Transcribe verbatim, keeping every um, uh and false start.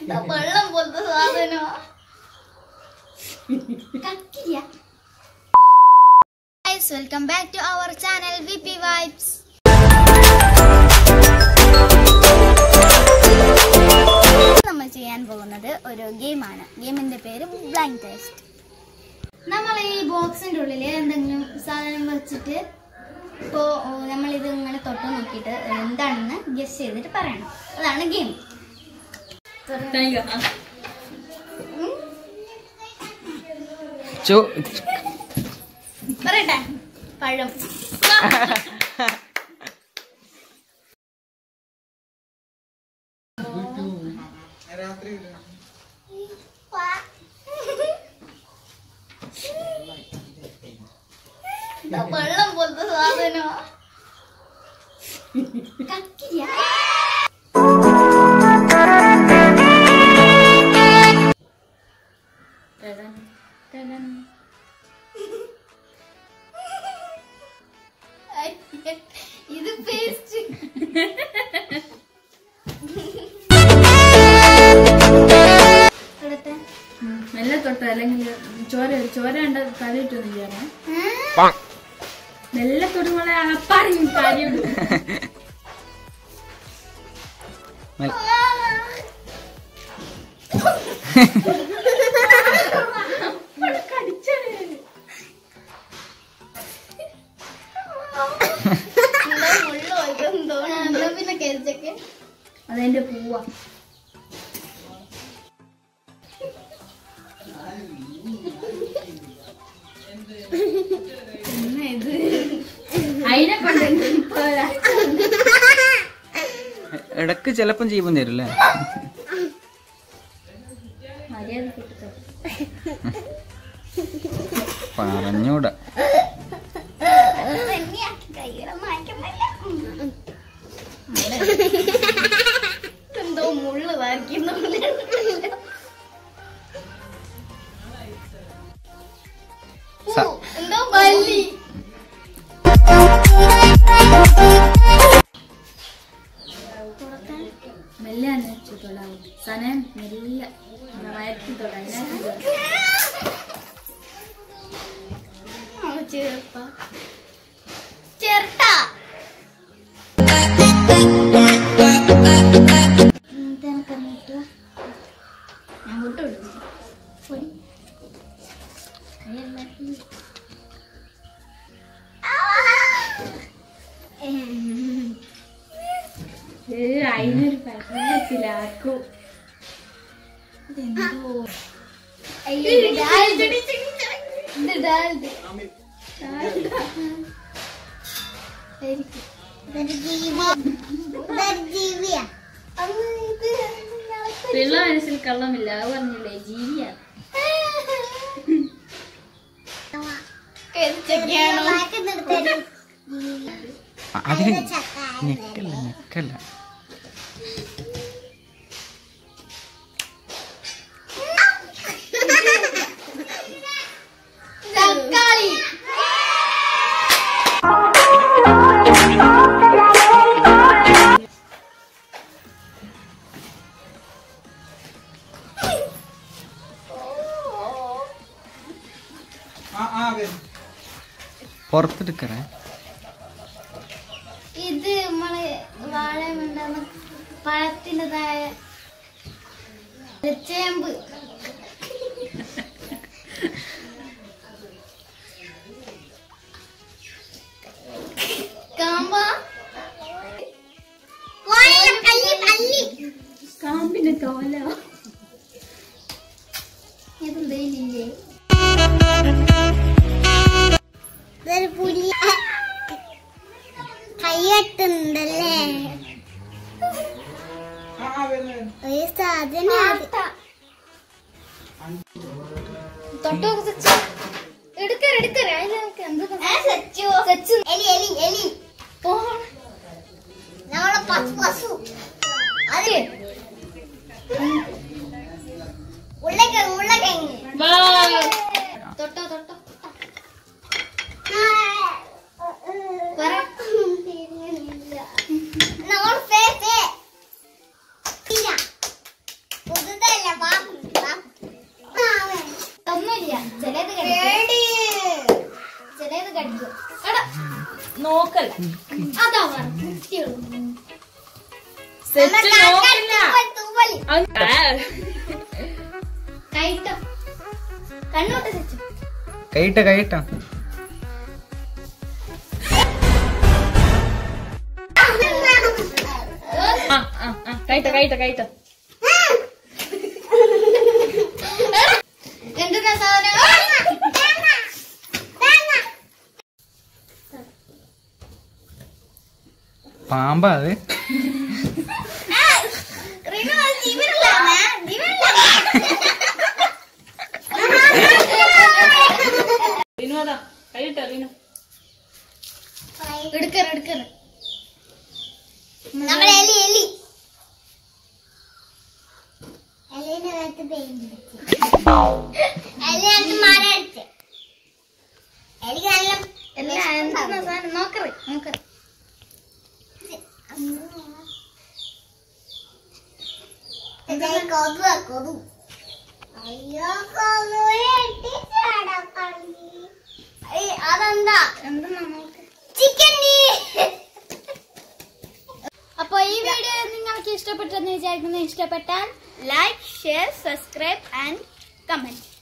വെള്ളം പോലത്തെ സാധനോ കക്കില്ല. Guys, welcome back to our channel V P Vibes. നമ്മൾ ചെയ്യാൻ പോകുന്നത് ഒരു ഗെയിമാണ്. ഗെയിമിന്റെ പേര് ബ്ലൈൻഡ് ടെസ്റ്റ്. നമ്മൾ ഈ ബോക്സിന്റെ ഉള്ളിൽ എന്തെങ്കിലും സാധനം വെച്ചിട്ട് ഇപ്പോ നമ്മളിത് ഇങ്ങനെ തൊട്ട് നോക്കിയിട്ട് എന്താണെന്ന് ഗസ് ചെയ്തിട്ട് പറയണം. അതാണ് ഗെയിം. പറയട്ടെ, പഴം. വെള്ളം പോലത്തെ സാധനോ കക്കില്ല. ഇത് പേസ്റ്റ്. മെല്ലെ തൊട്ട അല്ലെങ്കിൽ ചോര ചോര കണ്ട തലയിട്ടൊന്നില്ല. മെല്ലെ തൊടുപോലെ പറയും കാര്യം. പിന്നെ കഴിച്ചൊക്കെ അതെന്റെ പൂവാ. അതിനെ കൊണ്ട് ഇടക്ക് ചെലപ്പം ജീവൻ തരില്ലേ? പറഞ്ഞൂടാ. എന്തോ മുള്ളു വായിക്കുന്ന എന്തോ പല്ലി. മെല്ലെ അനച്ചു തൊടാവും. സനം മെല്ലെ വയറ്റി തൊടാൻ ചേർത്ത ചേർത്ത ഞാൻ വിട്ടുവിടുന്നു. അതിനൊരു പരത്തിലാക്കും. പിള്ള മനസ്സിൽ കള്ളമില്ല, അത് പറഞ്ഞില്ലേ ജീവിയാ. അതിന് ഞെക്കല്ല ഞെക്കല്ല. തക്കാളി. പുറത്തെടുക്കറേ. ഇത് നമ്മള് വാഴമുണ്ടാകുന്ന പഴത്തിൻ്റെതായ ചേമ്പ്. കാമ്പ. കാമ്പിന്റെ തോല. ഇതെന്തേലില്ലേ? കയ്യട്ടുണ്ടല്ലേ ഒരു സാധനം. തൊട്ടോ എടുക്കറ എടുക്കറ നമ്മളെ പശു അതെ ഉള്ളക്കിഴങ്ങ് ഉള്ളക്കിഴങ്ങ്. തൊട്ടോ തൊട്ടോ നമ്മൾ നോക്കല്ല അതാ പറഞ്ഞു സെറ്റ് നോക്കില്ല കൈട്ടോ കണ്ണോട്ട് വെച്ചു കൈയിട്ട കൈയിട്ട കൈട്ട കൈട്ട കൈട്ട എന്തെന്നാ സാധനം പാമ്പാ അത് റിനുവാ കൈട്ട റിനു എടുക്കറ എടുക്കറ നമ്മളെ എലി എലി എലിനകത്ത് പെയിന്റ് എലിനകത്ത് മരം അടിച്ച് എലിക്ക് നല്ല എല്ലാ എന്താ സാധനം നോക്കറ് നോക്കറ് കൊതുവാ കൊതു അയ്യോ അതെന്താ എന്താ നോക്ക് ചിക്കൻ. അപ്പൊ ഈ വീഡിയോ നിങ്ങൾക്ക് ഇഷ്ടപ്പെട്ടെന്ന് വിചാരിക്കുന്നു. ഇഷ്ടപ്പെട്ടാൽ like share subscribe and comment.